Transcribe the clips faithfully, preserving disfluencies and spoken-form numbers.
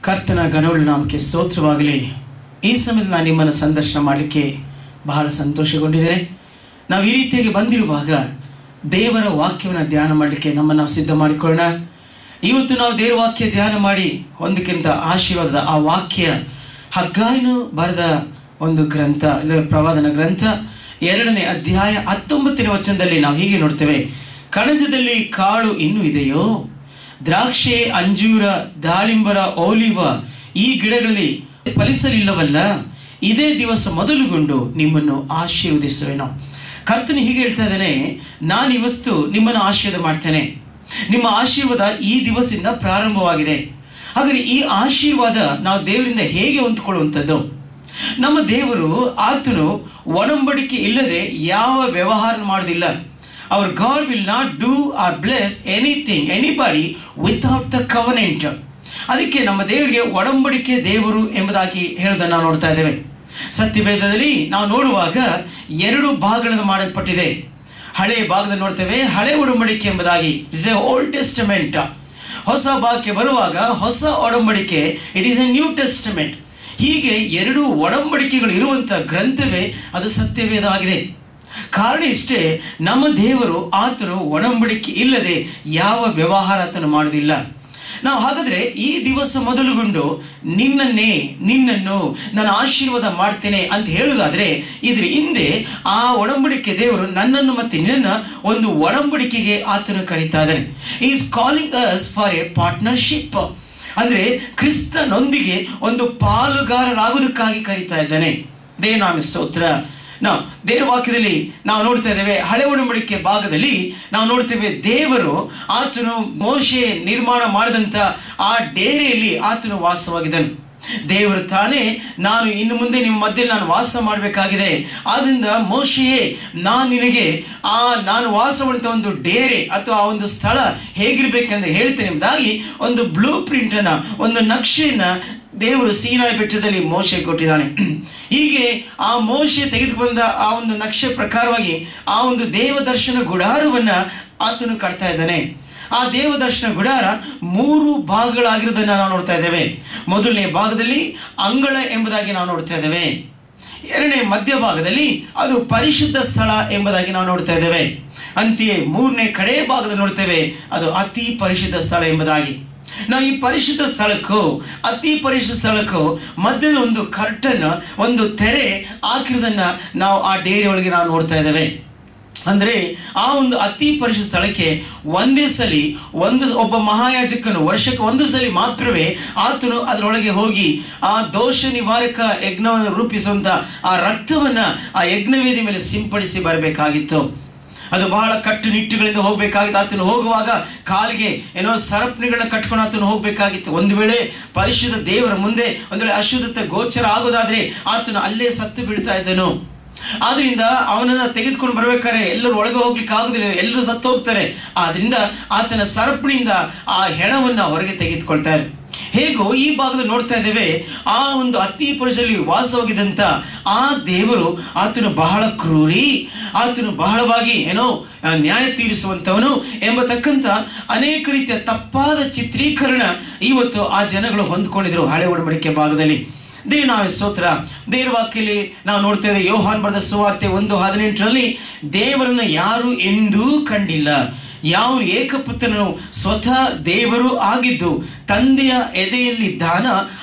ಕರ್ತನ ಘನವುಳ್ಳ ನಾಮಕ್ಕೆ ಸ್ತೋತ್ರವಾಗಲಿ. ಈ ಸಮಯದಲ್ಲಿ ನಾನು ನಿಮ್ಮನ್ನು ಸಂದರ್ಶನ ಮಾಡಲಿಕ್ಕೆ ಬಹಳ ಸಂತೋಷಗೊಂಡಿದ್ದೇನೆ. ನಾವು ಈ ರೀತಿಯಾಗಿ ಬಂದಿರುವಾಗ ದೇವರ ವಾಕ್ಯವನ್ನು ಧ್ಯಾನ ಮಾಡಲಿಕ್ಕೆ ನಮ್ಮನ್ನು ನಾವು ಸಿದ್ಧ ಮಾಡಿಕೊಳ್ಳೋಣ. ಇವತ್ತು ನಾವು ದೇವರ ವಾಕ್ಯ ಧ್ಯಾನ ಮಾಡಿ ಒಂದಕ್ಕಿಂತ ಆಶೀರ್ವಾದದ ಆ ವಾಕ್ಯ ಹಗ್ಗಾಯನು ಬರೆದ ಒಂದು ಗ್ರಂಥ, ಇದರ ಪ್ರವಾದನ ಗ್ರಂಥ ಎರಡನೇ ಅಧ್ಯಾಯ ಹತ್ತೊಂಬತ್ತನೇ ವಚನದಲ್ಲಿ ನಾವು ಹೀಗೆ ನೋಡ್ತೇವೆ. ಕಣಜದಲ್ಲಿ ಕಾಳು ಇನ್ನೂ ಇದೆಯೋ? ದ್ರಾಕ್ಷೆ, ಅಂಜೂರ, ದಾಳಿಂಬರ, ಓಲಿವ ಈ ಗಿಡಗಳಲ್ಲಿ ಫಲಿಸಲಿಲ್ಲವಲ್ಲ? ಇದೇ ದಿವಸ ಮೊದಲುಗೊಂಡು ನಿಮ್ಮನ್ನು ಆಶೀರ್ವದಿಸುವೆನು. ಕರ್ತನು ಹೀಗೆ ಹೇಳ್ತಾ ಇದ್ದಾನೆ, ನಾನು ಇವತ್ತು ನಿಮ್ಮನ್ನು ಆಶೀರ್ವಾದ ಮಾಡ್ತೇನೆ. ನಿಮ್ಮ ಆಶೀರ್ವಾದ ಈ ದಿವಸದಿಂದ ಪ್ರಾರಂಭವಾಗಿದೆ. ಹಾಗಾದರೆ ಈ ಆಶೀರ್ವಾದ ನಾವು ದೇವರಿಂದ ಹೇಗೆ ಹೊಂದ್ಕೊಳ್ಳುವಂಥದ್ದು? ನಮ್ಮ ದೇವರು ಆತನು ಒಡಂಬಡಿಕೆ ಇಲ್ಲದೆ ಯಾವ ವ್ಯವಹಾರ ಮಾಡೋದಿಲ್ಲ. Our God will not do or bless anything, anybody without the covenant. ಅದಕ್ಕೆ ನಮ್ಮ ದೇವರಿಗೆ ಒಡಂಬಡಿಕೆ ದೇವರು ಎಂಬುದಾಗಿ ಹೇಳೋದನ್ನು ನಾವು ನೋಡ್ತಾ ಇದ್ದೇವೆ. ಸತ್ಯವೇದದಲ್ಲಿ ನಾವು ನೋಡುವಾಗ ಎರಡು ಭಾಗಗಳನ್ನು ಮಾಡಲ್ಪಟ್ಟಿದೆ. ಹಳೆಯ ಭಾಗದಲ್ಲಿ ನೋಡ್ತೇವೆ ಹಳೆ ಒಡಂಬಡಿಕೆ ಎಂಬುದಾಗಿ, ಇಟ್ಸ್ ಎ ಓಲ್ಡ್ ಟೆಸ್ಟಮೆಂಟ್. ಹೊಸ ಭಾಗಕ್ಕೆ ಬರುವಾಗ ಹೊಸ ಒಡಂಬಡಿಕೆ, it is a new testament. ಹೀಗೆ ಎರಡು ಒಡಂಬಡಿಕೆಗಳು ಇರುವಂಥ ಗ್ರಂಥವೇ ಅದು ಸತ್ಯವೇದ ಆಗಿದೆ. ಕಾರಣ ಇಷ್ಟೇ, ನಮ್ಮ ದೇವರು ಆತನು ಒಡಂಬಡಿಕೆ ಇಲ್ಲದೆ ಯಾವ ವ್ಯವಹಾರ ಆತನು ಮಾಡೋದಿಲ್ಲ. ನಾವು ಹಾಗಾದರೆ ಈ ದಿವಸ ಮೊದಲುಗೊಂಡು ನಿನ್ನನ್ನೇ ನಿನ್ನನ್ನು ನಾನು ಆಶೀರ್ವಾದ ಮಾಡ್ತೇನೆ ಅಂತ ಹೇಳುವುದಾದರೆ ಇದ್ರ ಹಿಂದೆ ಆ ಒಡಂಬಡಿಕೆ ದೇವರು ನನ್ನನ್ನು ಮತ್ತು ನಿನ್ನನ್ನು ಒಂದು ಒಡಂಬಡಿಕೆಗೆ ಆತನು ಕರೀತಾ ಇದ್ದಾನೆ. Is calling us for a partnership. ಅಂದರೆ ಕ್ರಿಸ್ತನೊಂದಿಗೆ ಒಂದು ಪಾಲುಗಾರರಾಗುವುದಕ್ಕಾಗಿ ಕರೀತಾ ಇದ್ದಾನೆ. ದೇವನಾಮ ಸ್ತೋತ್ರ. ನಾವು ದೇವರ ವಾಕ್ಯದಲ್ಲಿ ನಾವು ನೋಡ್ತಾ ಇದ್ದೇವೆ, ಹಳೆ ಒಡಂಬಡಿಕೆ ಭಾಗದಲ್ಲಿ ನಾವು ನೋಡ್ತೇವೆ ದೇವರು ಆತನು ಮೋಶೆ ನಿರ್ಮಾಣ ಮಾಡಿದಂಥ ಆ ಡೇರೆಯಲ್ಲಿ ಆತನು ವಾಸವಾಗಿದ್ದನು. ದೇವರು ತಾನೇ, ನಾನು ಇನ್ನು ಮುಂದೆ ನಿಮ್ಮ ಮಧ್ಯೆ ನಾನು ವಾಸ ಮಾಡಬೇಕಾಗಿದೆ, ಆದ್ದರಿಂದ ಮೋಶೆಯೇ ನಾನು ನಿನಗೆ ಆ ನಾನು ವಾಸ ಮಾಡುವಂಥ ಒಂದು ಡೇರೆ ಅಥವಾ ಆ ಒಂದು ಸ್ಥಳ ಹೇಗಿರ್ಬೇಕಂದ್ರೆ ಹೇಳ್ತೇನೆ ಎಂಬುದಾಗಿ ಒಂದು ಬ್ಲೂ ಪ್ರಿಂಟನ್ನು, ಒಂದು ನಕ್ಷೆಯನ್ನು ದೇವರು ಸೀನಾಯಿ ಬೆಟ್ಟದಲ್ಲಿ ಮೋಶೆ ಕೊಟ್ಟಿದ್ದಾನೆ. ಹೀಗೆ ಆ ಮೋಶೆ ತೆಗೆದುಕೊಂಡ ಆ ಒಂದು ನಕ್ಷೆ ಪ್ರಕಾರವಾಗಿ ಆ ಒಂದು ದೇವದರ್ಶನ ಗುಡಾರವನ್ನು ಆತನು ಕಟ್ತಾ ಇದ್ದಾನೆ. ಆ ದೇವದರ್ಶನ ಗುಡಾರ ಮೂರು ಭಾಗಗಳಾಗಿರೋದನ್ನು ನಾವು ನೋಡ್ತಾ ಇದ್ದೇವೆ. ಮೊದಲನೇ ಭಾಗದಲ್ಲಿ ಅಂಗಳ ಎಂಬುದಾಗಿ ನಾವು ನೋಡ್ತಾ ಇದ್ದೇವೆ. ಎರಡನೇ ಮಧ್ಯಭಾಗದಲ್ಲಿ ಅದು ಪರಿಶುದ್ಧ ಸ್ಥಳ ಎಂಬುದಾಗಿ ನಾವು ನೋಡ್ತಾ ಇದ್ದೇವೆ. ಅಂತೆಯೇ ಮೂರನೇ ಕಡೆ ಭಾಗದಲ್ಲಿ ನೋಡ್ತೇವೆ ಅದು ಅತಿ ಪರಿಶುದ್ಧ ಸ್ಥಳ ಎಂಬುದಾಗಿ. ನಾವು ಈ ಪರಿಶುದ್ಧ ಸ್ಥಳಕ್ಕೂ ಅತಿ ಪರಿಶುದ್ಧ ಸ್ಥಳಕ್ಕೂ ಮಧ್ಯದ ಒಂದು ಕರ್ಟನ್, ಒಂದು ತೆರೆ ಹಾಕಿರೋದನ್ನು ನಾವು ಆ ಡೇರಿ ಒಳಗೆ ನಾವು ನೋಡ್ತಾ ಇದ್ದೇವೆ. ಅಂದರೆ ಆ ಒಂದು ಅತಿ ಪರಿಶುದ್ಧ ಸ್ಥಳಕ್ಕೆ ಒಂದೇ ಸಲಿ ಒಂದು ಒಬ್ಬ ಮಹಾಯಾಜಕನು ವರ್ಷಕ್ಕೆ ಒಂದು ಸಲಿ ಮಾತ್ರವೇ ಆತನು ಅದರೊಳಗೆ ಹೋಗಿ ಆ ದೋಷ ನಿವಾರಕ ಯಜ್ಞವನ್ನು ರೂಪಿಸುವಂಥ ಆ ರಕ್ತವನ್ನು ಆ ಯಜ್ಞವೇದಿ ಮೇಲೆ ಸಿಂಪಡಿಸಿ ಬರಬೇಕಾಗಿತ್ತು. ಅದು ಬಹಳ ಕಟ್ಟುನಿಟ್ಟುಗಳಿಂದ ಹೋಗಬೇಕಾಗಿತ್ತು. ಆತನು ಹೋಗುವಾಗ ಕಾಲಿಗೆ ಏನೋ ಸರಪಣಿಗಳನ್ನ ಕಟ್ಕೊಂಡು ಆತನು ಹೋಗಬೇಕಾಗಿತ್ತು. ಒಂದು ವೇಳೆ ಪರಿಶುದ್ಧ ದೇವರ ಮುಂದೆ ಒಂದು ವೇಳೆ ಅಶುದ್ಧತೆ ಗೋಚರ ಆಗೋದಾದ್ರೆ ಆತನು ಅಲ್ಲೇ ಸತ್ತು ಬೀಳ್ತಾ ಇದ್ದನು. ಆದ್ರಿಂದ ಅವನನ್ನು ತೆಗೆದುಕೊಂಡು ಬರ್ಬೇಕಾದ್ರೆ ಎಲ್ಲರೂ ಒಳಗೆ ಹೋಗ್ಲಿಕ್ಕೆ ಆಗುದಿಲ್ಲ, ಎಲ್ಲರೂ ಸತ್ತು ಹೋಗ್ತಾರೆ. ಆದ್ರಿಂದ ಆತನ ಸರಪಣಿಯಿಂದ ಆ ಹೆಣವನ್ನು ಹೊರಗೆ ತೆಗೆದುಕೊಳ್ತಾರೆ. ಹೇಗೋ ಈ ಭಾಗದಲ್ಲಿ ನೋಡ್ತಾ ಇದ್ದೇವೆ, ಆ ಒಂದು ಅತಿ ಪುರುಷರಲ್ಲಿ ವಾಸವಾಗಿದ್ದಂಥ ಆ ದೇವರು ಆತನು ಬಹಳ ಕ್ರೂರಿ, ಆತನು ಬಹಳವಾಗಿ ಏನೋ ನ್ಯಾಯ ತೀರಿಸುವಂಥವನು ಎಂಬತಕ್ಕಂಥ ಅನೇಕ ರೀತಿಯ ತಪ್ಪಾದ ಚಿತ್ರೀಕರಣ ಇವತ್ತು ಆ ಜನಗಳು ಹೊಂದ್ಕೊಂಡಿದ್ರು ಹಳೆ ಒಡಂಬಡಿಕೆ ಭಾಗದಲ್ಲಿ. ದೇವನಾಮ ಸ್ತೋತ್ರ. ದೇವರ ವಾಕ್ಯದಲ್ಲಿ ನಾವು ನೋಡ್ತೇವೆ, ಯೋಹಾನ್ ಬರೆದ ಸುವಾರ್ತೆ ಒಂದು ಹದಿನೆಂಟರಲ್ಲಿ ದೇವರನ್ನು ಯಾರು ಎಂದೂ ಕಂಡಿಲ್ಲ, ಯಾವ ಏಕಪುತ್ರನು ಸ್ವತಃ ದೇವರು ಆಗಿದ್ದು ತಂದೆಯ ಎದೆಯಲ್ಲಿದ್ದಾನ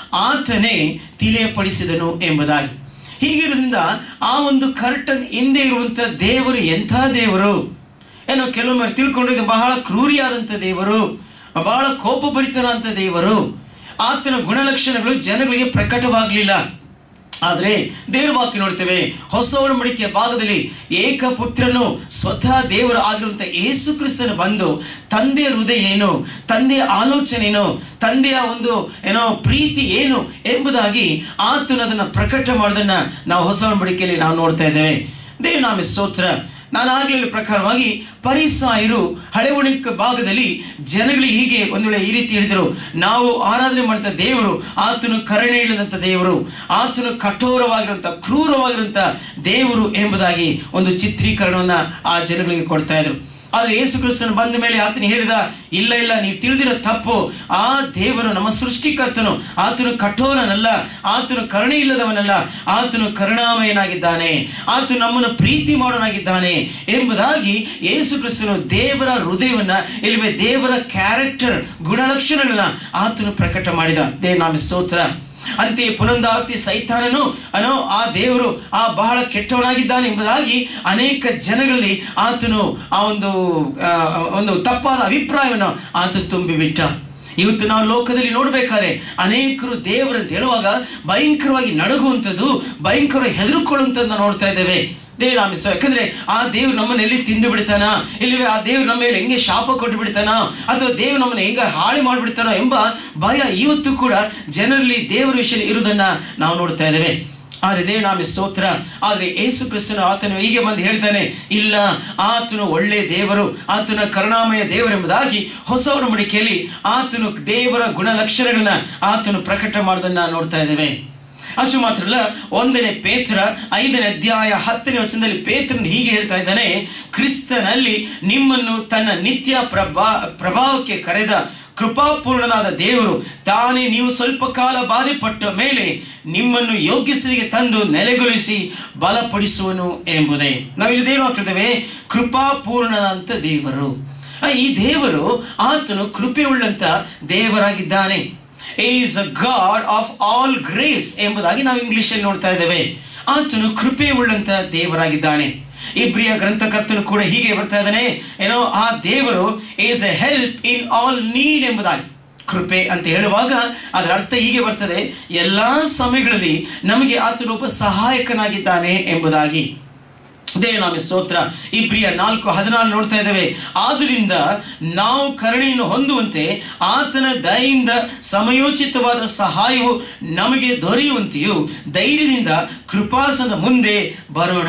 ಆತನೇ ತಿಳಿಯಪಡಿಸಿದನು ಎಂಬುದಾಗಿ. ಹೀಗಿರೋದ್ರಿಂದ ಆ ಒಂದು ಕರ್ಟನ್ ಹಿಂದೆ ಇರುವಂಥ ದೇವರು ಎಂಥ ದೇವರು ಏನೋ ಕೆಲವೊಮ್ಮೆ ತಿಳ್ಕೊಂಡಿದ್ದು ಬಹಳ ಕ್ರೂರಿಯಾದಂಥ ದೇವರು, ಬಹಳ ಕೋಪಭರಿತನಾದಂಥ ದೇವರು. ಆತನ ಗುಣಲಕ್ಷಣಗಳು ಜನಗಳಿಗೆ ಪ್ರಕಟವಾಗಲಿಲ್ಲ. ಆದರೆ ದೇವರ ವಾಕ್ಯ ನೋಡ್ತೇವೆ, ಹೊಸ ಒಡಂಬಡಿಕೆಯ ಭಾಗದಲ್ಲಿ ಏಕಪುತ್ರನು ಸ್ವತಃ ದೇವರು ಆಗಿರುವಂಥ ಯೇಸು ಕ್ರಿಸ್ತನು ಬಂದು ತಂದೆಯ ಹೃದಯ ಏನು, ತಂದೆಯ ಆಲೋಚನೆ ಏನು, ತಂದೆಯ ಒಂದು ಏನೋ ಪ್ರೀತಿ ಏನು ಎಂಬುದಾಗಿ ಆತನು ಅದನ್ನು ಪ್ರಕಟ ಮಾಡೋದನ್ನು ನಾವು ಹೊಸ ಒಡಂಬಡಿಕೆಯಲ್ಲಿ ನಾವು ನೋಡ್ತಾ ಇದ್ದೇವೆ. ದೇವನಾಮ ಸ್ತೋತ್ರ. ನಾನು ಆಗಲಿಲ್ಲ ಪ್ರಕಾರವಾಗಿ ಪರಿಸಾಯರು ಹಳೆ ಒಡಂಬಡಿಕೆ ಭಾಗದಲ್ಲಿ ಜನಗಳಿಗೆ ಹೀಗೆ ಒಂದು ವೇಳೆ ಈ ರೀತಿ ಹೇಳಿದರು, ನಾವು ಆರಾಧನೆ ಮಾಡ್ತಾ ದೇವರು ಆತನು ಕರುಣೆ ಇಲ್ಲದಂಥ ದೇವರು, ಆತನು ಕಠೋರವಾಗಿರುವಂಥ ಕ್ರೂರವಾಗಿರುವಂಥ ದೇವರು ಎಂಬುದಾಗಿ ಒಂದು ಚಿತ್ರೀಕರಣವನ್ನು ಆ ಜನಗಳಿಗೆ ಕೊಡ್ತಾ ಇದ್ರು. ಆದ್ರೆ ಯೇಸು ಕ್ರಿಸ್ತನು ಬಂದ ಮೇಲೆ ಆತನು ಹೇಳಿದ, ಇಲ್ಲ ಇಲ್ಲ ನೀವು ತಿಳಿದಿರೋ ತಪ್ಪು. ಆ ದೇವರು ನಮ್ಮ ಸೃಷ್ಟಿಕರ್ತನು. ಆತನು ಕಠೋರನಲ್ಲ, ಆತನು ಕರುಣೆ ಇಲ್ಲದವನಲ್ಲ, ಆತನು ಕರುಣಾಮಯನಾಗಿದ್ದಾನೆ, ಆತನು ನಮ್ಮನ್ನು ಪ್ರೀತಿ ಮಾಡೋನಾಗಿದ್ದಾನೆ ಎಂಬುದಾಗಿ ಯೇಸು ಕ್ರಿಸ್ತನು ದೇವರ ಹೃದಯವನ್ನ, ಇಲ್ಲವೇ ದೇವರ ಕ್ಯಾರೆಕ್ಟರ್ ಗುಣಲಕ್ಷಣಗಳನ್ನ ಆತನು ಪ್ರಕಟ ಮಾಡಿದ. ದೇವ ನಾಮ ಸ್ತೋತ್ರ. ಅಂತೆಯೇ ಪುನಂದಾವರ್ತಿ ಸೈತಾನನು ಅನ್ನೋ ಆ ದೇವರು ಆ ಬಹಳ ಕೆಟ್ಟವನಾಗಿದ್ದಾನೆ ಎಂಬುದಾಗಿ ಅನೇಕ ಜನಗಳಲ್ಲಿ ಆತನು ಆ ಒಂದು ಒಂದು ತಪ್ಪಾದ ಅಭಿಪ್ರಾಯವನ್ನು ಆತ ತುಂಬಿಬಿಟ್ಟ. ಇವತ್ತು ನಾವು ಲೋಕದಲ್ಲಿ ನೋಡ್ಬೇಕಾದ್ರೆ ಅನೇಕರು ದೇವರಂತ ಹೇಳುವಾಗ ಭಯಂಕರವಾಗಿ ನಡುಗುವಂಥದ್ದು, ಭಯಂಕರವಾಗಿ ಹೆದರುಕೊಳ್ಳುವಂಥದ್ದು ನೋಡ್ತಾ ಇದ್ದೇವೆ. ದೇವ್ರ ನಾಮಿಸ. ಯಾಕಂದ್ರೆ ಆ ದೇವ್ರು ನಮ್ಮನ್ನ ಎಲ್ಲಿ ತಿಂದು ಬಿಡ್ತಾನ, ಇಲ್ಲವೇ ಆ ದೇವ್ರು ನಮ್ಮ ಮೇಲೆ ಹೆಂಗೆ ಶಾಪ ಕೊಟ್ಟು ಬಿಡ್ತಾನ, ಅಥವಾ ದೇವ್ರು ನಮ್ಮನ್ನ ಹೆಂಗ ಹಾಳು ಮಾಡಿಬಿಡ್ತಾನೋ ಎಂಬ ಭಯ ಇವತ್ತು ಕೂಡ ಜನರಲ್ಲಿ ದೇವರ ವಿಷಯ ಇರುವುದನ್ನ ನಾವು ನೋಡ್ತಾ ಇದ್ದೇವೆ. ಆದ್ರೆ ದೇವ ನಾಮಿ ಸ್ತೋತ್ರ. ಆದ್ರೆ ಯೇಸು ಕ್ರಿಸ್ತನು ಆತನು ಹೀಗೆ ಬಂದು ಹೇಳ್ತಾನೆ, ಇಲ್ಲ, ಆತನು ಒಳ್ಳೆ ದೇವರು, ಆತನ ಕರುಣಾಮಯ ದೇವರೆಂಬುದಾಗಿ ಹೊಸ ಒಡಂಬಡಿಕೆಯಲ್ಲಿ ಆತನು ದೇವರ ಗುಣಲಕ್ಷಣಗಳನ್ನ ಆತನು ಪ್ರಕಟ ಮಾಡೋದನ್ನ ನೋಡ್ತಾ ಇದ್ದೇವೆ. ಅಷ್ಟು ಮಾತ್ರ ಅಲ್ಲ, ಒಂದನೇ ಪೇತ್ರ ಐದನೇ ಅಧ್ಯಾಯ ಹತ್ತನೇ ವಚನದಲ್ಲಿ ಪೇತ್ರನು ಹೀಗೆ ಹೇಳ್ತಾ ಇದ್ದಾನೆ, ಕ್ರಿಸ್ತನಲ್ಲಿ ನಿಮ್ಮನ್ನು ತನ್ನ ನಿತ್ಯ ಪ್ರಭಾ ಪ್ರಭಾವಕ್ಕೆ ಕರೆದ ಕೃಪಾಪೂರ್ಣನಾದ ದೇವರು ತಾನೇ ನೀವು ಸ್ವಲ್ಪ ಕಾಲ ಬಾಧೆಪಟ್ಟ ಮೇಲೆ ನಿಮ್ಮನ್ನು ಯೋಗ್ಯ ಸ್ಥಿತಿಗೆ ತಂದು ನೆಲೆಗೊಳಿಸಿ ಬಲಪಡಿಸುವನು ಎಂಬುದೇ. ನಾವಿಲ್ಲಿ ದೇವರು ಹಾಕಿದ್ದೇವೆ, ಕೃಪಾಪೂರ್ಣನಂತ ದೇವರು. ಈ ದೇವರು ಆತನು ಕೃಪೆ ಉಳ್ಳಂತ ದೇವರಾಗಿದ್ದಾನೆ. Is a god of all grace ಎಂಬುದಾಗಿ ನಾವು ಇಂಗ್ಲಿಷ್ ಅಲ್ಲಿ ನೋಡ್ತಾ ಇದ್ದೇವೆ. ಆತನು ಕೃಪೆ ಉಳ್ಳಂತ ದೇವರಾಗಿದ್ದಾನೆ. ಇಬ್ರಿಯ ಗ್ರಂಥಕರ್ತನು ಕೂಡ ಹೀಗೆ ಬರ್ತಾ ಇದ್ದಾನೆ, ಏನೋ ಆ ದೇವರು is a help in all need ಎಂಬುದಾಗಿ. ಕೃಪೆ ಅಂತ ಹೇಳುವಾಗ ಅದರ ಅರ್ಥ ಹೀಗೆ ಬರ್ತದೆ, ಎಲ್ಲಾ ಸಮಯಗಳಲ್ಲಿ ನಮಗೆ ಆತನು ಒಬ್ಬ ಸಹಾಯಕನಾಗಿದ್ದಾನೆ ಎಂಬುದಾಗಿ. ದೇವನಾಮ ಸ್ತೋತ್ರ. ಇಬ್ರಿಯ ನಾಲ್ಕು ಹದಿನಾಲ್ಕು ನೋಡ್ತಾ ಇದ್ದೇವೆ, ಆದ್ರಿಂದ ನಾವು ಕರುಣೆಯನ್ನು ಹೊಂದುವಂತೆ ಆತನ ದಯೆಯಿಂದ ಸಮಯೋಚಿತವಾದ ಸಹಾಯವು ನಮಗೆ ದೊರೆಯುವಂತೆಯೂ ಧೈರ್ಯದಿಂದ ಕೃಪಾಸನದ ಮುಂದೆ ಬರೋಣ.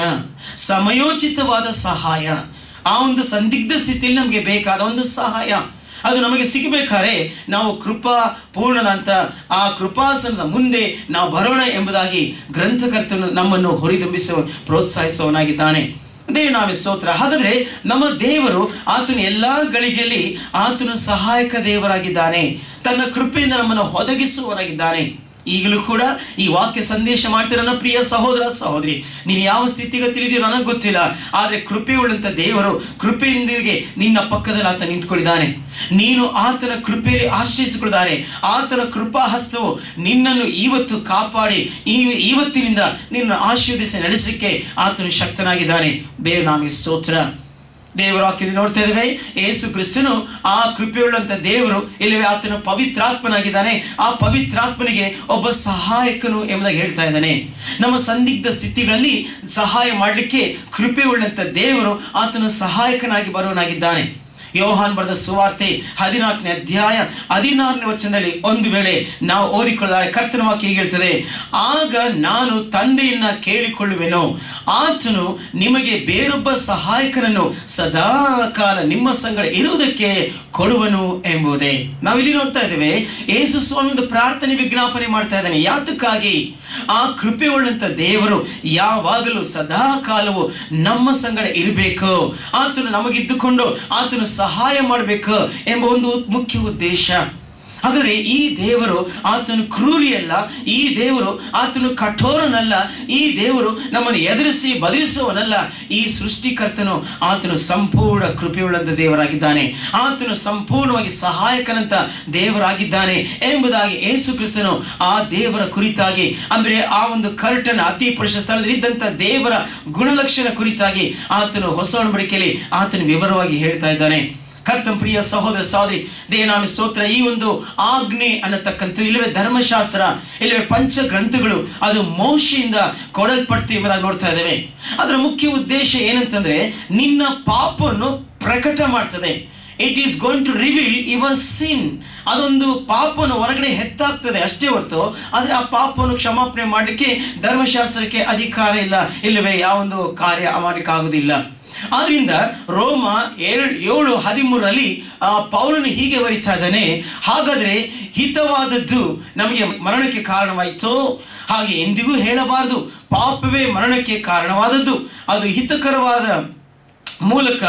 ಸಮಯೋಚಿತವಾದ ಸಹಾಯ, ಆ ಒಂದು ಸಂದಿಗ್ಧ ಸ್ಥಿತಿಯಲ್ಲಿ ನಮಗೆ ಬೇಕಾದ ಒಂದು ಸಹಾಯ ಅದು ನಮಗೆ ಸಿಗಬೇಕಾದ್ರೆ ನಾವು ಕೃಪಾ ಪೂರ್ಣನಂತ ಆ ಕೃಪಾಸನದ ಮುಂದೆ ನಾವು ಬರೋಣ ಎಂಬುದಾಗಿ ಗ್ರಂಥಕರ್ತನು ನಮ್ಮನ್ನು ಹೊರಿದುಂಬಿಸುವ ಪ್ರೋತ್ಸಾಹಿಸುವವನಾಗಿದ್ದಾನೆ. ದೇವ ನಾಮೇ ಸ್ತೋತ್ರ. ಹಾಗಾದ್ರೆ ನಮ್ಮ ದೇವರು ಆತನು ಎಲ್ಲಾ ಗಳಿಗೆಯಲ್ಲಿ ಆತನು ಸಹಾಯಕ ದೇವರಾಗಿದ್ದಾನೆ, ತನ್ನ ಕೃಪೆಯಿಂದ ನಮ್ಮನ್ನು ಒದಗಿಸುವವನಾಗಿದ್ದಾನೆ. ಈಗಲೂ ಕೂಡ ಈ ವಾಕ್ಯ ಸಂದೇಶ ಮಾಡ್ತಿರೋ ನನ್ನ ಪ್ರಿಯ ಸಹೋದರ ಸಹೋದರಿ, ನೀನು ಯಾವ ಸ್ಥಿತಿಗತಿಲಿದೆಯೋ ನನಗೆ ಗೊತ್ತಿಲ್ಲ, ಆದ್ರೆ ಕೃಪೆ ಉಳ್ಳಂತ ದೇವರು ಕೃಪೆಯೊಂದಿಗೆ ನಿನ್ನ ಪಕ್ಕದಲ್ಲಿ ಆತ ನಿಂತ್ಕೊಂಡಿದ್ದಾನೆ. ನೀನು ಆತನ ಕೃಪೆಯಲ್ಲಿ ಆಶ್ರಯಿಸಿಕೊಳ್ಳಿದ್ದಾನೆ. ಆತನ ಕೃಪಾ ಹಸ್ತವು ನಿನ್ನನ್ನು ಇವತ್ತು ಕಾಪಾಡಿ ಈ ಇವತ್ತಿನಿಂದ ನಿನ್ನ ಆಶೀರ್ವದಿಸಿ ನಡೆಸಲಿಕ್ಕೆ ಆತನು ಶಕ್ತನಾಗಿದ್ದಾನೆ. ದೇವ ನಾಮೇ ಸ್ತೋತ್ರ. ದೇವರ ವಾಕ್ಯದಲ್ಲಿ ನೋಡ್ತಾ ಇದ್ದೇವೆ, ಯೇಸು ಕ್ರಿಸ್ತನು ಆ ಕೃಪೆಯುಳ್ಳಂತ ದೇವರು, ಇಲ್ಲವೇ ಆತನು ಪವಿತ್ರಾತ್ಮನಾಗಿದ್ದಾನೆ. ಆ ಪವಿತ್ರಾತ್ಮನಿಗೆ ಒಬ್ಬ ಸಹಾಯಕನು ಎಂಬುದಾಗಿ ಹೇಳ್ತಾ ಇದ್ದಾನೆ. ನಮ್ಮ ಸಂದಿಗ್ಧ ಸ್ಥಿತಿಗಳಲ್ಲಿ ಸಹಾಯ ಮಾಡಲಿಕ್ಕೆ ಕೃಪೆಯುಳ್ಳಂತ ದೇವರು ಆತನು ಸಹಾಯಕನಾಗಿ ಬರುವನಾಗಿದ್ದಾನೆ. ಯೋಹಾನ್ ಬರೆದ ಸುವಾರ್ತೆ ಹದಿನಾಲ್ಕನೇ ಅಧ್ಯಾಯ ಹದಿನಾರನೇ ವಚನದಲ್ಲಿ ಒಂದು ವೇಳೆ ನಾವು ಓದಿಕೊಳ್ಳುತ್ತಾರೆ, ಕರ್ತನ ವಾಕ್ಯ ಹೀಗೆ ಹೇಳ್ತದೆ, ಆಗ ನಾನು ತಂದೆಯನ್ನ ಕೇಳಿಕೊಳ್ಳುವೆನು, ಆತನು ನಿಮಗೆ ಬೇರೊಬ್ಬ ಸಹಾಯಕನನ್ನು ಸದಾ ಕಾಲ ನಿಮ್ಮ ಸಂಗಡ ಇರುವುದಕ್ಕೆ ಕೊಡುವನು ಎಂಬುದೇ. ನಾವಿಲ್ಲಿ ನೋಡ್ತಾ ಇದ್ದೇವೆ, ಯೇಸು ಸ್ವಾಮಿ ಒಂದು ಪ್ರಾರ್ಥನೆ ವಿಜ್ಞಾಪನೆ ಮಾಡ್ತಾ ಇದ್ದಾನೆ. ಯಾತಕ್ಕಾಗಿ? ಆ ಕೃಪೆ ಉಳ್ಳಂತ ದೇವರು ಯಾವಾಗಲೂ ಸದಾ ಕಾಲವು ನಮ್ಮ ಸಂಗಡ ಇರಬೇಕು, ಆತನು ನಮಗಿದ್ದುಕೊಂಡು ಆತನು ಸಹಾಯ ಮಾಡಬೇಕು ಎಂಬ ಒಂದು ಮುಖ್ಯ ಉದ್ದೇಶ. ಹಾಗಾದ್ರೆ ಈ ದೇವರು ಆತನು ಕ್ರೂರಿಯಲ್ಲ, ಈ ದೇವರು ಆತನು ಕಠೋರನಲ್ಲ, ಈ ದೇವರು ನಮ್ಮನ್ನು ಎದುರಿಸಿ ಬದಲಿಸುವನಲ್ಲ. ಈ ಸೃಷ್ಟಿಕರ್ತನು ಆತನು ಸಂಪೂರ್ಣ ಕೃಪೆಯುಳ್ಳಂತ ದೇವರಾಗಿದ್ದಾನೆ, ಆತನು ಸಂಪೂರ್ಣವಾಗಿ ಸಹಾಯಕನಂತ ದೇವರಾಗಿದ್ದಾನೆ ಎಂಬುದಾಗಿ ಯೇಸು ಕ್ರಿಸ್ತನು ಆ ದೇವರ ಕುರಿತಾಗಿ, ಅಂದ್ರೆ ಆ ಒಂದು ಕರ್ಟನ್ ಅತಿ ಪುರುಷ ಸ್ಥಳದಲ್ಲಿ ಇದ್ದಂತ ದೇವರ ಗುಣಲಕ್ಷಣ ಕುರಿತಾಗಿ ಆತನು ಹೊಸ ಒಡಂಬಡಿಕೆಯಲ್ಲಿ ಆತನು ವಿವರವಾಗಿ ಹೇಳ್ತಾ ಇದ್ದಾನೆ. ಕರ್ತನ ಪ್ರಿಯ ಸಹೋದರ ಸಹೋದರಿ, ದೇವನಾಮ ಸ್ತೋತ್ರ. ಈ ಒಂದು ಆಜ್ಞೆ ಅನ್ನತಕ್ಕಂಥ, ಇಲ್ಲವೇ ಧರ್ಮಶಾಸ್ತ್ರ, ಇಲ್ಲವೇ ಪಂಚ ಗ್ರಂಥಗಳು ಅದು ಮೋಶೆಯಿಂದ ಕೊಡಲ್ಪಡ್ತು ಎಂಬುದಾಗಿ ನೋಡ್ತಾ ಇದ್ದೇವೆ. ಅದರ ಮುಖ್ಯ ಉದ್ದೇಶ ಏನಂತಂದ್ರೆ, ನಿನ್ನ ಪಾಪವನ್ನು ಪ್ರಕಟ ಮಾಡ್ತದೆ. It is going to reveal your sin. ಅದೊಂದು ಪಾಪವನ್ನು ಹೊರಗಡೆ ಎತ್ತಾಗ್ತದೆ ಅಷ್ಟೇ ಹೊರತು, ಆದರೆ ಆ ಪಾಪವನ್ನು ಕ್ಷಮಾಪಣೆ ಮಾಡಲಿಕ್ಕೆ ಧರ್ಮಶಾಸ್ತ್ರಕ್ಕೆ ಅಧಿಕಾರ ಇಲ್ಲ, ಇಲ್ಲವೇ ಯಾವೊಂದು ಕಾರ್ಯ ಮಾಡಲಿಕ್ಕೆ ಆಗುದಿಲ್ಲ. ಆದ್ರಿಂದ ರೋಮ ಏಳು ಏಳು ಹದಿಮೂರರಲ್ಲಿ ಆ ಪೌಲನು ಹೀಗೆ ಬರೀತಾ ಇದ್ದಾನೆ, ಹಾಗಾದ್ರೆ ಹಿತವಾದದ್ದು ನಮಗೆ ಮರಣಕ್ಕೆ ಕಾರಣವಾಯಿತು, ಹಾಗೆ ಎಂದಿಗೂ ಹೇಳಬಾರದು. ಪಾಪವೇ ಮರಣಕ್ಕೆ ಕಾರಣವಾದದ್ದು, ಅದು ಹಿತಕರವಾದ ಮೂಲಕ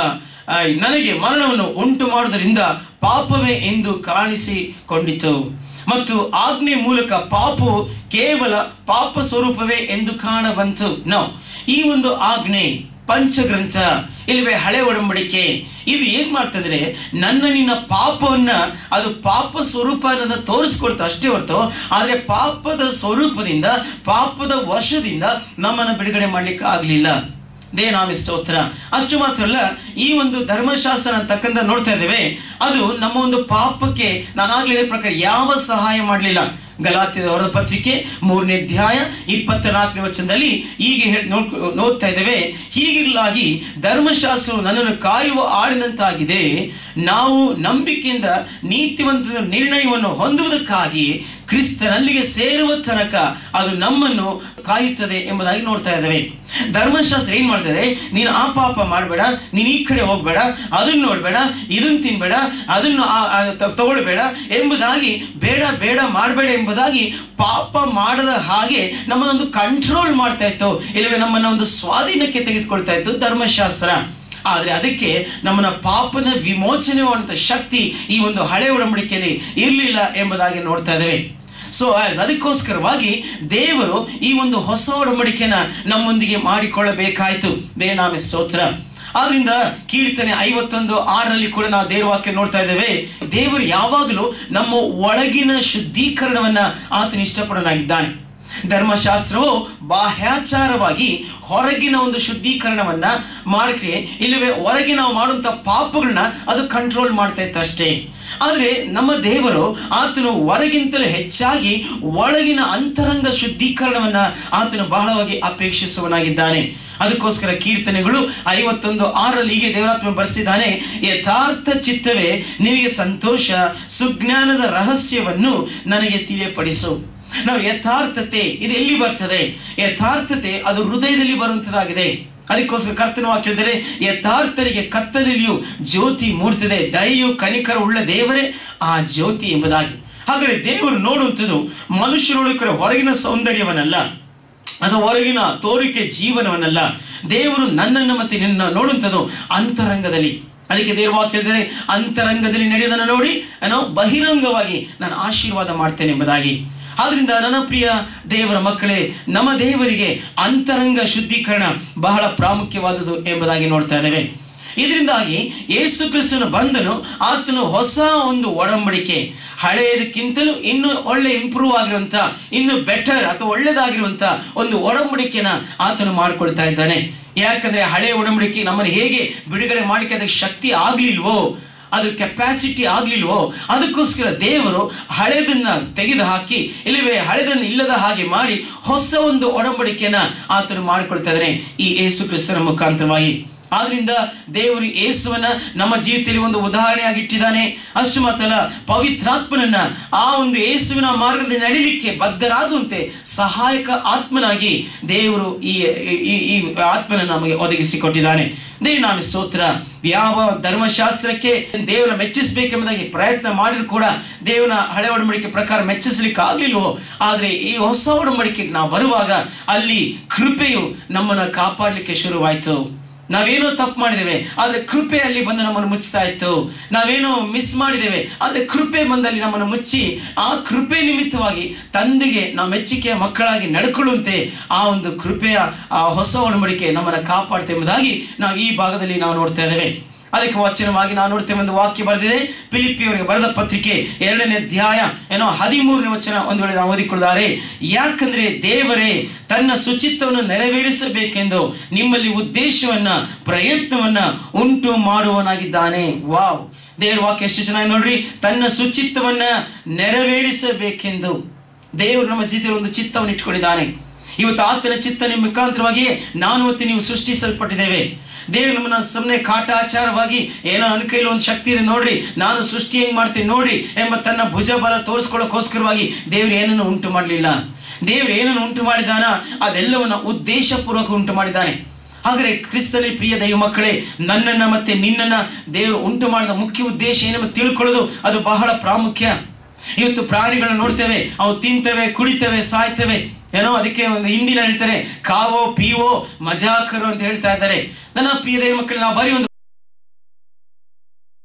ನನಗೆ ಮರಣವನ್ನು ಉಂಟು ಮಾಡುವುದರಿಂದ ಪಾಪವೇ ಎಂದು ಕಾಣಿಸಿಕೊಂಡಿತು ಮತ್ತು ಆಜ್ಞೆ ಮೂಲಕ ಪಾಪವು ಕೇವಲ ಪಾಪ ಸ್ವರೂಪವೇ ಎಂದು ಕಾಣಬಂತು. ನಾವು ಈ ಒಂದು ಆಜ್ಞೆ ಪಂಚಗ್ರಂಥ ಇಲ್ಲವೇ ಹಳೆ ಒಡಂಬಡಿಕೆ ಇದು ಏನ್ ಮಾಡ್ತಂದ್ರೆ ನನ್ನ ನಿನ್ನ ಪಾಪವನ್ನ ಅದು ಪಾಪ ಸ್ವರೂಪ ಅನ್ನೋದನ್ನ ತೋರಿಸ್ಕೊಡ್ತು ಅಷ್ಟೇ ಹೊರತು, ಆದ್ರೆ ಪಾಪದ ಸ್ವರೂಪದಿಂದ ಪಾಪದ ವಶದಿಂದ ನಮ್ಮನ್ನು ಬಿಡುಗಡೆ ಮಾಡ್ಲಿಕ್ಕೆ ಆಗ್ಲಿಲ್ಲ. ದೇವನಾಮ ಸ್ತೋತ್ರ. ಅಷ್ಟು ಮಾತ್ರ ಅಲ್ಲ, ಈ ಒಂದು ಧರ್ಮಶಾಸ್ತ್ರ ಅಂತಕ್ಕಂಥ ನೋಡ್ತಾ ಇದ್ದೇವೆ, ಅದು ನಮ್ಮ ಒಂದು ಪಾಪಕ್ಕೆ ನಾನಾಗ್ಲೇ ಹೇಳಿದ ಪ್ರಕಾರ ಯಾವ ಸಹಾಯ ಮಾಡಲಿಲ್ಲ. ಗಲಾತ್ಯದವರ ಪತ್ರಿಕೆ ಮೂರನೇ ಅಧ್ಯಾಯ ಇಪ್ಪತ್ತ ನಾಲ್ಕನೇ ವಚನದಲ್ಲಿ ಹೀಗೆ ನೋಡ್ತಾ ಇದ್ದೇವೆ, ಹೀಗಿರಲಾಗಿ ಧರ್ಮಶಾಸ್ತ್ರವು ನನ್ನನ್ನು ಕಾಯುವ ಆಡಿನಂತಾಗಿದೆ. ನಾವು ನಂಬಿಕೆಯಿಂದ ನೀತಿವಂತ ನಿರ್ಣಯವನ್ನು ಹೊಂದುವುದಕ್ಕಾಗಿ ಕ್ರಿಸ್ತನಲ್ಲಿಗೆ ಸೇರುವ ತನಕ ಅದು ನಮ್ಮನ್ನು ಕಾಯುತ್ತದೆ ಎಂಬುದಾಗಿ ನೋಡ್ತಾ ಇದ್ದೇವೆ. ಧರ್ಮಶಾಸ್ತ್ರ ಏನ್ ಮಾಡ್ತದೆ, ನೀನು ಆ ಪಾಪ ಮಾಡಬೇಡ, ನೀನು ಈ ಕಡೆ ಹೋಗ್ಬೇಡ, ಅದನ್ನ ನೋಡ್ಬೇಡ, ಇದನ್ನ ತಿನ್ಬೇಡ, ಅದನ್ನು ತಗೊಳ್ಬೇಡ ಎಂಬುದಾಗಿ, ಬೇಡ ಬೇಡ ಮಾಡಬೇಡ ಎಂಬುದಾಗಿ ಪಾಪ ಮಾಡದ ಹಾಗೆ ನಮ್ಮನ್ನೊಂದು ಕಂಟ್ರೋಲ್ ಮಾಡ್ತಾ ಇತ್ತು, ಇಲ್ಲವೇ ನಮ್ಮನ್ನ ಒಂದು ಸ್ವಾಧೀನಕ್ಕೆ ತೆಗೆದುಕೊಳ್ತಾ ಇತ್ತು ಧರ್ಮಶಾಸ್ತ್ರ. ಆದ್ರೆ ಅದಕ್ಕೆ ನಮ್ಮನ್ನ ಪಾಪದ ವಿಮೋಚನೆ ಮಾಡುವಂತ ಶಕ್ತಿ ಈ ಒಂದು ಹಳೆ ಒಡಂಬಡಿಕೆಯಲ್ಲಿ ಇರಲಿಲ್ಲ ಎಂಬುದಾಗಿ ನೋಡ್ತಾ ಇದ್ದೇವೆ. ಸೊ ಅದಕ್ಕೋಸ್ಕರವಾಗಿ ದೇವರು ಈ ಒಂದು ಹೊಸ ಒಡಂಬಡಿಕೆನ ನಮ್ಮೊಂದಿಗೆ ಮಾಡಿಕೊಳ್ಳಬೇಕಾಯ್ತು. ದೇವನಾಮ ಸ್ತೋತ್ರ. ಆದ್ರಿಂದ ಕೀರ್ತನೆ ಐವತ್ತೊಂದು ಆರರಲ್ಲಿ ಕೂಡ ನಾವು ದೇವರ ವಾಕ್ಯ ನೋಡ್ತಾ ಇದ್ದೇವೆ, ದೇವರು ಯಾವಾಗಲೂ ನಮ್ಮ ಒಳಗಿನ ಶುದ್ಧೀಕರಣವನ್ನ ಆತನ ಇಷ್ಟಪಡನಾಗಿದ್ದಾನೆ. ಧರ್ಮಶಾಸ್ತ್ರವು ಬಾಹ್ಯಾಚಾರವಾಗಿ ಹೊರಗಿನ ಒಂದು ಶುದ್ಧೀಕರಣವನ್ನ ಮಾಡಕ್ಕೆ, ಇಲ್ಲವೇ ಹೊರಗೆ ನಾವು ಮಾಡುವಂತ ಪಾಪಗಳನ್ನ ಅದು ಕಂಟ್ರೋಲ್ ಮಾಡ್ತಾ ಇತ್ತು ಅಷ್ಟೇ. ಆದ್ರೆ ನಮ್ಮ ದೇವರು ಆತನು ಹೊರಗಿಂತಲೂ ಹೆಚ್ಚಾಗಿ ಒಳಗಿನ ಅಂತರಂಗ ಶುದ್ಧೀಕರಣವನ್ನ ಆತನು ಬಹಳವಾಗಿ ಅಪೇಕ್ಷಿಸುವನಾಗಿದ್ದಾನೆ. ಅದಕ್ಕೋಸ್ಕರ ಕೀರ್ತನೆಗಳು ಐವತ್ತೊಂದು ಆರಲ್ಲಿ ಹೀಗೆ ದೇವರಾತ್ಮ ಬರೆಸಿದ್ದಾನೆ, ಯಥಾರ್ಥ ಚಿತ್ತವೇ ನಿನಗೆ ಸಂತೋಷ, ಸುಜ್ಞಾನದ ರಹಸ್ಯವನ್ನು ನನಗೆ ತಿಳಿಯಪಡಿಸು. ನಾವು ಯಥಾರ್ಥತೆ ಇದು ಎಲ್ಲಿ ಬರ್ತದೆ? ಯಥಾರ್ಥತೆ ಅದು ಹೃದಯದಲ್ಲಿ ಬರುವಂತದಾಗಿದೆ. ಅದಕ್ಕೋಸ್ಕರ ಕರ್ತನ ವಾಕ್ಯ ಹೇಳಿದರೆ, ಯಥಾರ್ಥರಿಗೆ ಕತ್ತಲೆಯೂ ಜ್ಯೋತಿ ಮೂಡ್ತದೆ, ದಯೆಯು ಕನಿಕರ ಉಳ್ಳ ದೇವರೇ ಆ ಜ್ಯೋತಿ ಎಂಬುದಾಗಿ. ಹಾಗಾದರೆ ದೇವರು ನೋಡುವಂಥದ್ದು ಮನುಷ್ಯನೊಳಗೆ ಹೊರಗಿನ ಸೌಂದರ್ಯವನ್ನಲ್ಲ, ಅದು ಹೊರಗಿನ ತೋರಿಕೆ ಜೀವನವನ್ನಲ್ಲ. ದೇವರು ನನ್ನನ್ನು ಮತ್ತೆ ನಿನ್ನ ನೋಡುವಂಥದ್ದು ಅಂತರಂಗದಲ್ಲಿ. ಅದಕ್ಕೆ ದೇವರ ವಾಕ್ಯ ಹೇಳಿದರೆ, ಅಂತರಂಗದಲ್ಲಿ ನಡೆಯೋದನ್ನು ನೋಡಿ ಏನೋ ಬಹಿರಂಗವಾಗಿ ನಾನು ಆಶೀರ್ವಾದ ಮಾಡ್ತೇನೆ ಎಂಬುದಾಗಿ. ಆದ್ರಿಂದ ನನ್ನ ಪ್ರಿಯ ದೇವರ ಮಕ್ಕಳೇ, ನಮ್ಮ ದೇವರಿಗೆ ಅಂತರಂಗ ಶುದ್ಧೀಕರಣ ಬಹಳ ಪ್ರಾಮುಖ್ಯವಾದುದು ಎಂಬುದಾಗಿ ನೋಡ್ತಾ ಇದ್ದೇವೆ. ಇದರಿಂದಾಗಿ ಯೇಸು ಕ್ರಿಸ್ತನು ಬಂದನು, ಆತನು ಹೊಸ ಒಂದು ಒಡಂಬಡಿಕೆ, ಹಳೆಯದಕ್ಕಿಂತಲೂ ಇನ್ನು ಒಳ್ಳೆ ಇಂಪ್ರೂವ್ ಆಗಿರುವಂತ, ಇನ್ನು ಬೆಟರ್ ಅಥವಾ ಒಳ್ಳೆದಾಗಿರುವಂತ ಒಂದು ಒಡಂಬಡಿಕೆನ ಆತನು ಮಾಡಿಕೊಳ್ತಾ ಇದ್ದಾನೆ. ಯಾಕಂದ್ರೆ ಹಳೆಯ ಒಡಂಬಡಿಕೆ ನಮ್ಮನ್ನು ಹೇಗೆ ಬಿಡುಗಡೆ ಮಾಡಲಿಕ್ಕೆ ಅದಕ್ಕೆ ಶಕ್ತಿ ಆಗ್ಲಿಲ್ವೋ, ಅದ್ರ ಕೆಪಾಸಿಟಿ ಆಗ್ಲಿಲ್ವೋ, ಅದಕ್ಕೋಸ್ಕರ ದೇವರು ಹಳೆದನ್ನ ತೆಗೆದು ಹಾಕಿ, ಇಲ್ಲವೇ ಹಳೆದನ್ನು ಇಲ್ಲದ ಹಾಗೆ ಮಾಡಿ ಹೊಸ ಒಂದು ಒಡಂಬಡಿಕೆನ ಆತನು ಮಾಡಿಕೊಳ್ತಾ ಇದ್ದಾನೆ ಈ ಯೇಸು ಕ್ರಿಸ್ತನ ಮುಖಾಂತರವಾಗಿ. ಆದ್ರಿಂದ ದೇವರು ಯೇಸುವನ್ನ ನಮ್ಮ ಜೀವಿತದಲ್ಲಿ ಒಂದು ಉದಾಹರಣೆಯಾಗಿ ಇಟ್ಟಿದ್ದಾನೆ. ಅಷ್ಟು ಮಾತ್ರಲ್ಲ, ಪವಿತ್ರಾತ್ಮನನ್ನ ಆ ಒಂದು ಯೇಸುವಿನ ಮಾರ್ಗದಲ್ಲಿ ನಡಿಲಿಕ್ಕೆ ಬದ್ಧರಾಗುವಂತೆ ಸಹಾಯಕ ಆತ್ಮನಾಗಿ ದೇವರು ಈ ಈ ಆತ್ಮನ ನಮಗೆ ಒದಗಿಸಿಕೊಟ್ಟಿದ್ದಾನೆ. ದೇವನಾಮ ಸ್ತೋತ್ರ. ಯಾವ ಧರ್ಮಶಾಸ್ತ್ರಕ್ಕೆ ದೇವರ ಮೆಚ್ಚಿಸಬೇಕೆಂಬುದಾಗಿ ಪ್ರಯತ್ನ ಮಾಡಿದ್ರು ಕೂಡ ದೇವನ ಹಳೆ ಒಡಂಬಡಿಕೆ ಪ್ರಕಾರ ಮೆಚ್ಚಿಸ್ಲಿಕ್ಕೆ ಆಗ್ಲಿಲ್ವೋ, ಆದ್ರೆ ಈ ಹೊಸ ಒಡಂಬಡಿಕೆಗೆ ನಾವು ಬರುವಾಗ ಅಲ್ಲಿ ಕೃಪೆಯು ನಮ್ಮನ್ನ ಕಾಪಾಡಲಿಕ್ಕೆ ಶುರುವಾಯಿತು. ನಾವೇನೋ ತಪ್ಪು ಮಾಡಿದ್ದೇವೆ, ಆದ್ರೆ ಕೃಪೆ ಅಲ್ಲಿ ಬಂದು ನಮ್ಮನ್ನು ಮುಚ್ಚುತ್ತಾ ಇತ್ತು. ನಾವೇನೋ ಮಿಸ್ ಮಾಡಿದ್ದೇವೆ, ಆದ್ರೆ ಕೃಪೆ ಬಂದಲ್ಲಿ ನಮ್ಮನ್ನು ಮುಚ್ಚಿ ಆ ಕೃಪೆ ನಿಮಿತ್ತವಾಗಿ ತಂದೆಗೆ ನಾವು ಮೆಚ್ಚುಗೆಯ ಮಕ್ಕಳಾಗಿ ನಡ್ಕೊಳ್ಳುವಂತೆ ಆ ಒಂದು ಕೃಪೆಯ ಆ ಹೊಸ ಒಡಂಬಡಿಕೆ ನಮ್ಮನ್ನು ಕಾಪಾಡ್ತೇವೆ ಎಂಬುದಾಗಿ ನಾವು ಈ ಭಾಗದಲ್ಲಿ ನಾವು ನೋಡ್ತಾ ಇದ್ದೇವೆ. ಅದಕ್ಕೆ ವಚನವಾಗಿ ನಾವು ನೋಡ್ತೇವೆ, ಒಂದು ವಾಕ್ಯ ಬರೆದಿದೆ, ಫಿಲಿಪ್ಪಿಯವರಿಗೆ ಬರೆದ ಪತ್ರಿಕೆ ಎರಡನೇ ಅಧ್ಯಾಯ ಏನೋ ಹದಿಮೂರನೇ ವಚನ ಒಂದು ವೇಳೆ ನಾವು ಓದಿಕೊಳ್ಳುತ್ತಾರೆ. ಯಾಕಂದ್ರೆ ದೇವರೇ ತನ್ನ ಸುಚಿತ್ತವನ್ನು ನೆರವೇರಿಸಬೇಕೆಂದು ನಿಮ್ಮಲ್ಲಿ ಉದ್ದೇಶವನ್ನ ಪ್ರಯತ್ನವನ್ನ ಉಂಟು ಮಾಡುವನಾಗಿದ್ದಾನೆ. ವಾವ್, ದೇವರ ವಾಕ್ಯ ಎಷ್ಟು ಚೆನ್ನಾಗಿ ನೋಡ್ರಿ. ತನ್ನ ಸುಚಿತ್ತವನ್ನ ನೆರವೇರಿಸಬೇಕೆಂದು ದೇವರು ನಮ್ಮ ಜೀವಿತದಲ್ಲಿ ಒಂದು ಚಿತ್ತವನ್ನು ಇಟ್ಕೊಂಡಿದ್ದಾನೆ. ಇವತ್ತು ಆತನ ಚಿತ್ತ ನಿಮ್ಮ ಮುಖಾಂತರವಾಗಿ ನಾನು ಮತ್ತು ನೀವು ಸೃಷ್ಟಿಸಲ್ಪಟ್ಟಿದ್ದೇವೆ. ದೇವರು ನಮ್ಮನ್ನ ಸುಮ್ಮನೆ ಕಾಟಾಚಾರವಾಗಿ ಏನೋ ನನ್ನ ಕೈಲಿ ಒಂದು ಶಕ್ತಿ ಇದೆ ನೋಡ್ರಿ, ನಾನು ಸೃಷ್ಟಿ ಹೆಂಗ್ ಮಾಡ್ತೀನಿ ನೋಡ್ರಿ ಎಂಬ ತನ್ನ ಭುಜ ಬಲ ತೋರಿಸ್ಕೊಳ್ಳೋಕೋಸ್ಕರವಾಗಿ ದೇವರು ಏನನ್ನು ಉಂಟು ಮಾಡಲಿಲ್ಲ. ದೇವರು ಏನನ್ನು ಉಂಟು ಮಾಡಿದಾನ ಅದೆಲ್ಲವನ್ನ ಉದ್ದೇಶ ಪೂರ್ವಕ ಉಂಟು ಮಾಡಿದ್ದಾನೆ. ಹಾಗಾದ್ರೆ ಕ್ರಿಸ್ತನಲ್ಲಿ ಪ್ರಿಯ ದೈವ ಮಕ್ಕಳೇ, ನನ್ನನ್ನ ಮತ್ತೆ ನಿನ್ನನ್ನ ದೇವರು ಉಂಟು ಮಾಡಿದ ಮುಖ್ಯ ಉದ್ದೇಶ ಏನೆಂಬ ತಿಳ್ಕೊಳ್ಳೋದು ಅದು ಬಹಳ ಪ್ರಾಮುಖ್ಯ. ಇವತ್ತು ಪ್ರಾಣಿಗಳನ್ನ ನೋಡ್ತೇವೆ, ಅವು ತಿಂತವೆ, ಕುಡಿತವೆ, ಸಾಯ್ತವೆ. ಏನೋ ಅದಕ್ಕೆ ಒಂದು ಹಿಂದಿನ ಹೇಳ್ತಾರೆ, ಕಾವೋ ಪೀವೋ ಮಜಾಕರು ಅಂತ ಹೇಳ್ತಾ ಇದ್ದಾರೆ. ನನ್ನ ಪ್ರಿಯ ದೈವ ಮಕ್ಕಳು, ನಾವು ಬರೀ ಒಂದು